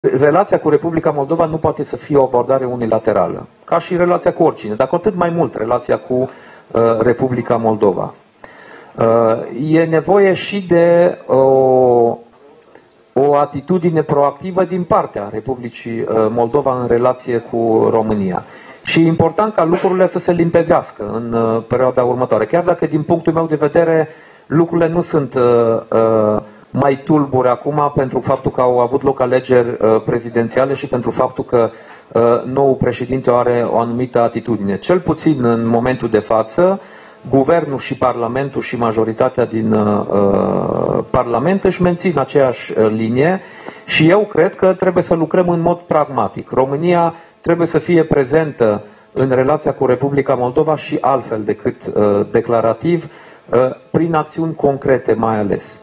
relația cu Republica Moldova nu poate să fie o abordare unilaterală, ca și relația cu oricine, dar cu atât mai mult relația cu Republica Moldova. E nevoie și de o atitudine proactivă din partea Republicii Moldova în relație cu România. Și e important ca lucrurile să se limpezească în perioada următoare. Chiar dacă, din punctul meu de vedere, lucrurile nu sunt mai tulbure acum pentru faptul că au avut loc alegeri prezidențiale și pentru faptul că noul președinte are o anumită atitudine. Cel puțin în momentul de față, guvernul și parlamentul și majoritatea din parlament își mențin aceeași linie și eu cred că trebuie să lucrăm în mod pragmatic. România trebuie să fie prezentă în relația cu Republica Moldova și altfel decât declarativ, prin acțiuni concrete mai ales.